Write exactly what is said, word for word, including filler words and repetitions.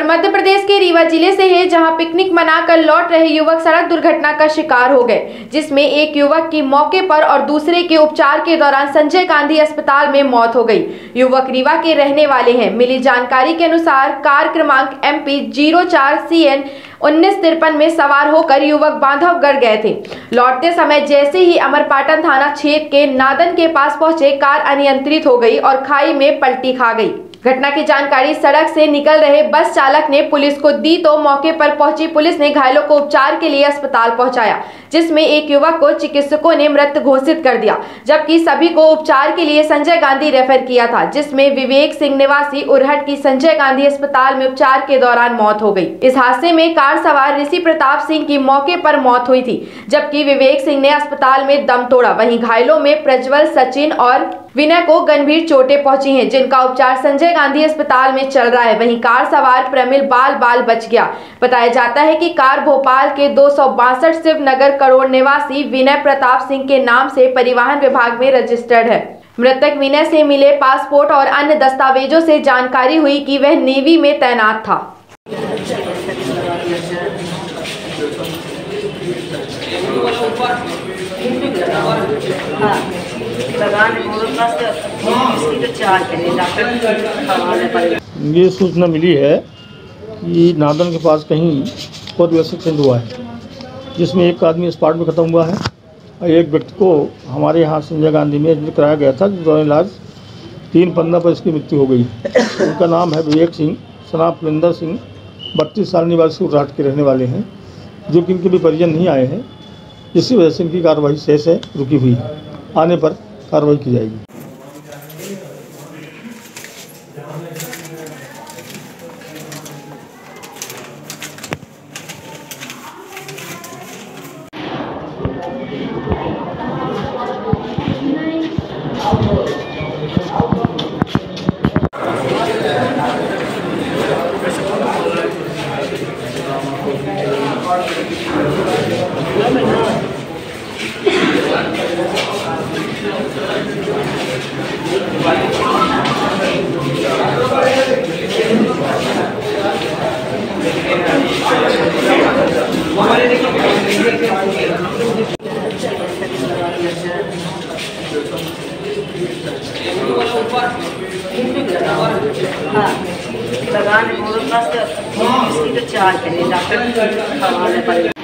मध्य प्रदेश के रीवा जिले से है, जहां पिकनिक मनाकर लौट रहे युवक सड़क दुर्घटना का शिकार हो गए, जिसमें एक युवक की मौके पर और दूसरे के उपचार के दौरान संजय गांधी अस्पताल में मौत हो गई। युवक रीवा के रहने वाले हैं। मिली जानकारी के अनुसार कार क्रमांक एम पी जीरो चार सी एन उन्नीस तिरपन में सवार होकर युवक बांधवगढ़ गए थे। लौटते समय जैसे ही अमरपाटन थाना क्षेत्र के नादन के पास पहुंचे, कार अनियंत्रित हो गई और खाई में पलटी खा गई। घटना की जानकारी सड़क से निकल रहे बस चालक ने पुलिस को दी तो मौके पर पहुंची पुलिस ने घायलों को उपचार के लिए अस्पताल पहुंचाया, जिसमें एक युवक को चिकित्सकों ने मृत घोषित कर दिया, जबकि सभी को उपचार के लिए संजय गांधी रेफर किया था, जिसमें विवेक सिंह निवासी उरहट की संजय गांधी अस्पताल में उपचार के दौरान मौत हो गई। इस हादसे में कार सवार ऋषि प्रताप सिंह की मौके पर मौत हुई थी, जबकि विवेक सिंह ने अस्पताल में दम तोड़ा। वहीं घायलों में प्रज्वल, सचिन और विनय को गंभीर चोटें पहुंची हैं, जिनका उपचार संजय गांधी अस्पताल में चल रहा है। वहीं कार सवार प्रमिल बाल बाल बच गया। बताया जाता है कि कार भोपाल के दो सौ बासठ शिव नगर करोड़ निवासी विनय प्रताप सिंह के नाम से परिवहन विभाग में रजिस्टर्ड है। मृतक विनय से मिले पासपोर्ट और अन्य दस्तावेजों से जानकारी हुई कि वह नेवी में तैनात था। ये सूचना मिली है कि नादन के पास कहीं बहुत एक्सीडेंट हुआ है, जिसमें एक आदमी स्पॉट में ख़त्म हुआ है और एक व्यक्ति को हमारे यहाँ संजय गांधी में एडमिट कराया गया था, जिस दौरान इलाज तीन पंद्रह पर इसकी मृत्यु हो गई। उनका नाम है विवेक सिंह, सना पुलिंदर सिंह, बत्तीस साल निवासी उरहाट के रहने वाले हैं, जो कि इनके भी परिजन नहीं आए हैं। इसी वजह से इनकी कार्रवाई शेष है, रुकी हुई है। आने पर कार्रवाई की जाएगी। लगाने